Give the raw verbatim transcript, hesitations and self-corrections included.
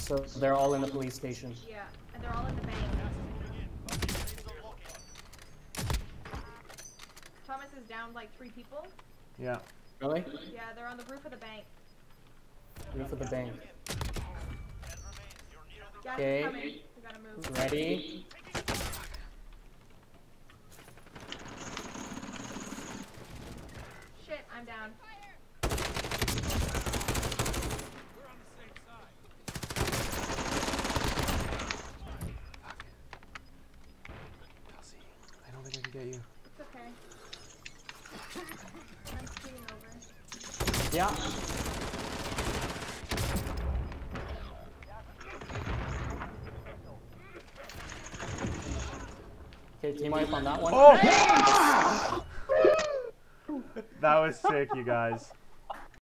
So they're all in the police station. Yeah, and they're all in the bank. Thomas is down like three people. Yeah. Really? Yeah, they're on the roof of the bank. Roof of the bank. Gas Okay. is coming. We gotta move. Ready? Shit, I'm down. I don't think I can get you. It's okay. I'm scooting over. Yeah. Okay, team wipe on that one. Oh! That was sick, you guys.